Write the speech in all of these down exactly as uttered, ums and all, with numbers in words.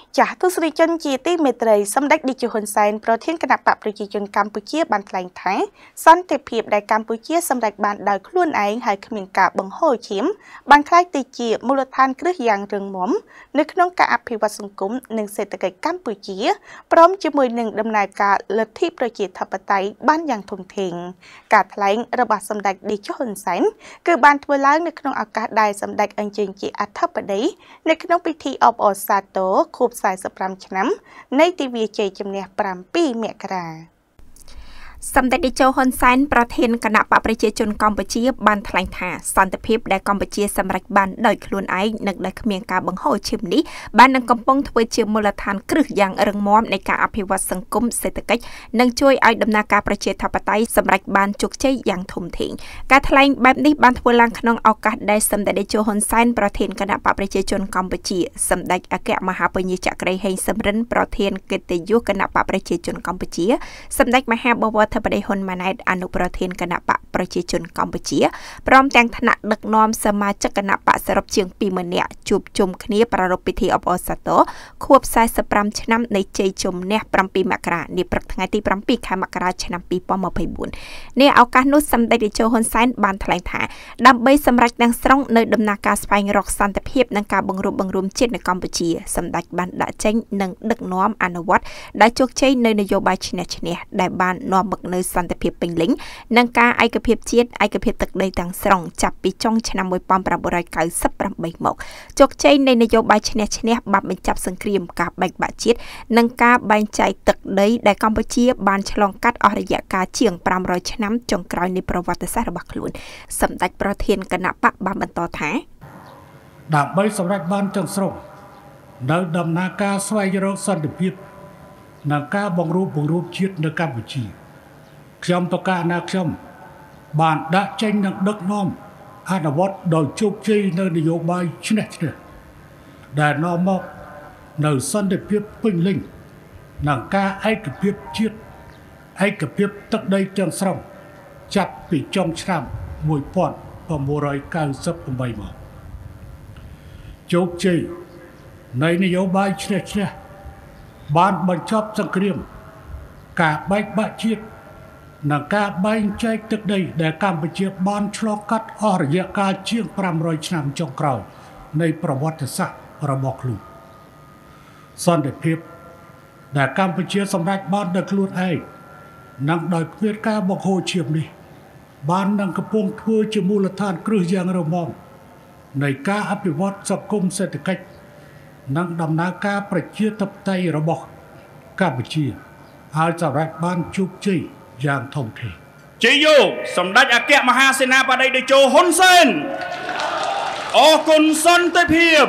ចាទស្សនិកជនជាទីមេត្រីសម្ដេចតេជោហ៊ុនសែនប្រធានគណៈបកប្រជាជនកម្ពុជាបានថ្លែងថាសន្តិភាពដែលកម្ពុជាសម្រេចបានដោយខ្លួនឯងហើយគ្មានការបង្ហូរឈាមបានក្លាយទៅជាមូលដ្ឋានគ្រឹះយ៉ាងរឹងមាំនៅក្នុងការអភិវឌ្ឍសង្គមនិងសេដ្ឋកិច្ចកម្ពុជាព្រមជាមួយនឹងដំណើរការលទ្ធិប្រជាធិបតេយ្យបានយ៉ាងធំធេងការថ្លែងរបស់សម្ដេចតេជោហ៊ុនសែនគឺបានធ្វើឡើងនៅក្នុងឱកាសដែលសម្ដេចអញ្ជើញជាអធិបតីនៅក្នុងពិធីអបអរសាទរខួបสี่สิบห้าឆ្នាំនៃទិវាជ័យជំនះប្រាំពីរមករាសម្ដេចតេជោហ៊ុនសែនប្រធានគណៈបកប្រជាជនកម្ពុជាបានថ្លែងថាសន្តិភាពដែលកម្ពុជាសម្រេចបានដោយខ្លួនឯងនិងដែលគ្មានការបង្ហូរឈាមនេះបាននឹងកំពុងធ្វើជាមូលដ្ឋានគ្រឹះយ៉ាងរឹងមាំនៃការអភិវឌ្ឍសង្គមសេដ្ឋកិច្ចនិងជួយឲ្យដំណើរការប្រជាធិបតេយ្យសម្រេចបានជោគជ័យយ៉ាងធំធេងការថ្លែងបែបនេះបានធ្វើឡើងក្នុងឱកាសដែលសម្ដេចតេជោហ៊ុនសែនប្រធានគណៈបកប្រជាជនកម្ពុជាសម្ដេចអគ្គមហាពញាចក្រីហេងសំរិនប្រធានកិត្តិយសគណៈបកប្រជាជនកម្ពុជាសម្ដេចមហាបវរធិបតីហ៊ុនម៉ាណែតអនុប្រធានគណៈបកប្រជាជនកម្ពុជាព្រមទាំងថ្នាក់ដឹកនាំសមាជិកគណៈបកសរុបជាង ពីរម៉ឺន នាក់ជួបជុំគ្នាប្រារព្ធពិធីអបអរសាទរខួបสี่สิบห้าឆ្នាំនៃជ័យជំនះប្រាំពីរមករានាព្រឹកថ្ងៃទីប្រាំពីរខែមករាឆ្នាំពីរពាន់ម្ភៃបួននាឱកាសនោះសម្ដេចតេជោហ៊ុនសែនបានថ្លែងថាដើម្បីសម្រេចទាំងស្រុងនៅដំណើរការស្វែងរកសន្តិភាពនិងការបង្រួបបង្រួមជាតិនៅកម្ពុជាសម្ដេចបានដាក់ចេញនិងដឹកនាំអនុវត្តដែលជោគជ័យនៅនយោបាយឈ្នះឈ្នះដែលបាននាំមកនូវសន្តិភាពពេញលេញនិងការឯកភាពជាតិឯកភាពទឹកដីទាំងស្រុងចាប់ពីចុងឆ្នាំmột nghìn chín trăm chín mươi támមកជោគជ័យនៃនយោបាយឈ្នះឈ្នះបាត់បញ្ចប់សង្គ្រាមការបែកបាក់ជាតិនិងការបែងចែកទឹកដីដែលកម្ពុជាបានឆ្លងកាត់អស់រយៈកាលជាងប្រាំរយឆ្នាំចុងក្រោយនៃប្រវត្តិសាស្ត្ររបស់ខ្លួនសម្ដេចប្រធានគណៈបកបានបន្តថាដើម្បីសម្រេចបានទាំងស្រុងនៅដំណើរការស្វែងរកសន្តិភាពនិងការបង្រួបបង្រួមជាតិនៅកម្ពុជាខ្ញុំតកាណាខ្ញុំបានដាក់ចេញនិងដឹកនាំអនុវត្តដោយជោគជ័យនៅនយោបាយឈ្នះឈ្នះដែលនាំមកនៅសន្តិភាពពេញលេញនិងការឯកភាពជាតិឯកភាពទឹកដីទាំងស្រុងចាប់ពីចុងឆ្នាំmột nghìn chín trăm chín mươi támមកជោគជ័យនៃនយោបាយឈ្នះឈ្នះបានបញ្ចប់សង្គ្រាមការបែកបាក់ជាតិនិងការបែងចែកទឹកដីដែលកម្ពុជាបានឆ្លងកាត់អស់រយៈកាលជាងប្រាំរយឆ្នាំចុងក្រោយនៃប្រវត្តិសាស្ត្ររបស់ខ្លួនសន្តិភាពដែលកម្ពុជាសម្រេចបានដោយខ្លួនឯងនិងដោយគ្មានការបង្ហូរឈាមនេះបាននឹងកំពុងធ្វើជាមូលដ្ឋានគ្រឹះយ៉ាងរឹងមាំនៃការអភិវឌ្ឍសង្គមសេដ្ឋកិច្ចនិងដំណើរការប្រជាធិបតេយ្យរបស់កម្ពុជាហើយសម្រេចបានជោគជ័យយ៉ាងធំធេងជ័យយោសម្ដេចអគ្គមហាសេនាបតីតេជោហ៊ុនសែនអរគុណសន្តិភាព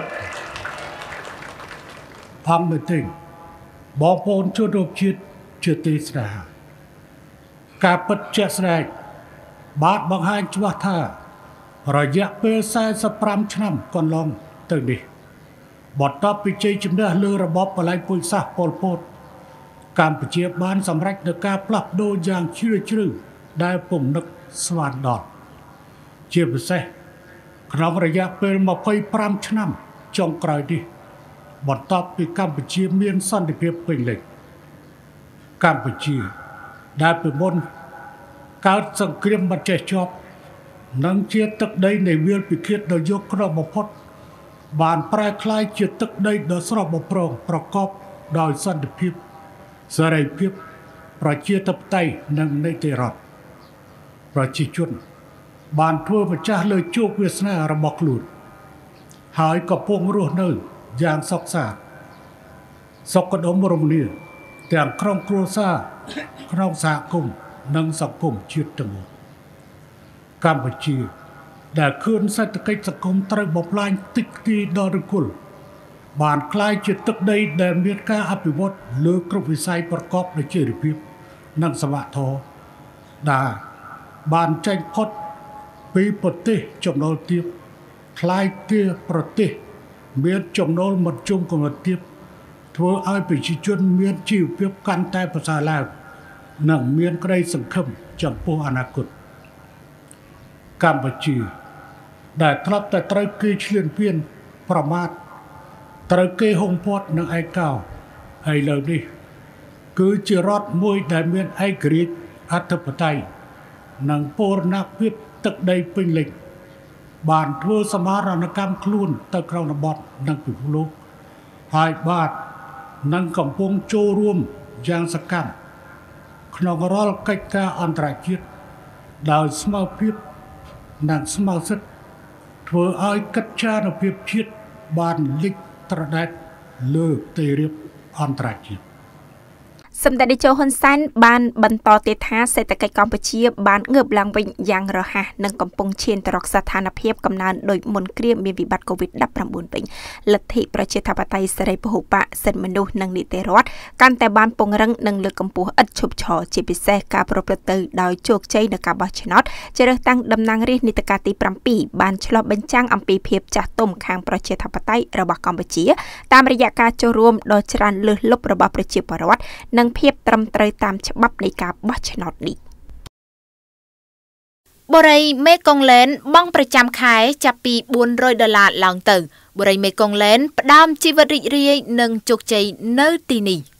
ផំមេតិងបងប្អូនជនរួមជាតិជាទីស្នេហាការពិតជាក់ស្ដែងបានបង្ហាញច្បាស់ថារយៈពេលสี่สิบห้าឆ្នាំកន្លងទៅនេះបន្ទាប់ពីជ័យជំនះលើរបបបល្ល័ង្កពូជសាសន៍ប៉ុលពតកម្ពុជាបានសម្រេចនូវការផ្លាស់ប្ដូរយ៉ាងជ្រាលជ្រៅដែលពុំនឹកស្មានដល់ជាពិសេសក្នុងរយៈពេលยี่สิบห้าឆ្នាំចុងក្រោយនេះបន្ទាប់ពីកម្ពុជាមានសន្តិភាពពេញលេញកម្ពុជាដែលពីមុនកើតសង្គ្រាមមិនចេះចប់និងជាទឹកដីនៃវាលពិឃាតដ៏យកក្រោមបំផុតបានប្រែក្លាយជាទឹកដីដ៏ស្រស់បំព្រងប្រកបដោយសន្តិភាពសេរីភាពប្រជាធិបតេយ្យនិងនីតិរដ្ឋប្រជាជនបានធ្វើម្ចាស់លើជោគវាសនារបស់ខ្លួនហើយកំពុងរស់នៅយ៉ាងសុខសាន្តសុខដុមរមនាទាំងក្រុមគ្រួសារក្នុងសហគមន៍និងសង្គមជាតិទាំងមូលកម្ពុជាដែលខឿនសេដ្ឋកិច្ចសង្គមត្រូវបំផ្លាញតិចទីដល់រគុលបានក្លាយជាទឹកដីដែលមានការអភិវឌ្ឍលើគ្រប់វិស័យប្រកបដោយចីរភាពនិងសវធម៌ដែលបានចេញផុតពីប្រទេសចំណូលទាបក្លាយជាប្រទេសមានចំណូលមធ្យមកម្រិតទាបធ្វើឲ្យប្រជាជនមានជីវភាពកាន់តែប្រសើរឡើងនិងមានក្តីសង្ឃឹមចំពោះអនាគតកម្ពុជាដែលធ្លាប់តែត្រូវគេឈ្លានពានប្រមាថត្រូវគេហុំព័ទ្ធនឹងឯកោហើយលើនេះគឺជារដ្ឋមួយដែលមានឯករាជ្យអធិបតេយ្យនិងពរណភាពទឹកដីពេញលេញបានធ្វើសមារណកម្មខ្លួនទៅក្នុងតំបន់និងពិភពលោកហើយបាទនឹងកំពុងចូលរួមយ៉ាងសកម្មក្នុងរាល់កិច្ចការអន្តរជាតិដោយស្មារតីនិងស្មារតីធ្វើឲ្យកិច្ចការនភាពជាតិបានលេចត្រដែតលើទីរាបអន្តរជាតិសម្ដេចតេជោហ៊ុនសែនបានបន្តទៀតថាសេដ្ឋកិច្ចកម្ពុជាបានងើបឡើងវិញយ៉ាងរហ័សនិងកំពុងឈានទៅរកស្ថានភាពកំណើនដោយមុនគ្រាមានវិបត្តិ COVID ដប់ប្រាំបួន វិញលទ្ធិប្រជាធិបតេយ្យសេរីពហុបកសិទ្ធិមនុស្សនិងនីតិរដ្ឋកាន់តែបានពង្រឹងនិងលើកកម្ពស់ឥតឈប់ឈរជាពិសេសការប្រព្រឹត្តទៅដោយជោគជ័យនៅការបោះឆ្នោតជ្រើសតាំងតំណាងរាស្ត្រនីតិកាលទីប្រាំពីរបានឆ្លុះបញ្ចាំងអំពីភាពចាស់ទុំខាងប្រជាធិបតេយ្យរបស់កម្ពុជាតាមរយៈការចូលរួមដ៏ច្រើនលើសលប់របស់ប្រជាពលរដ្ឋនិងភាពត្រឹមត្រូវតាមច្បាប់នៃការបោះឆ្នោតនេះបូរីមេកុងឡែនបង់ប្រចាំខែចាប់ពីបួនរយដុល្លារឡើងទៅបូរីមេកុងឡែនផ្ដើមជីវិតរីករាយនិងជោគជ័យនៅទីនេះ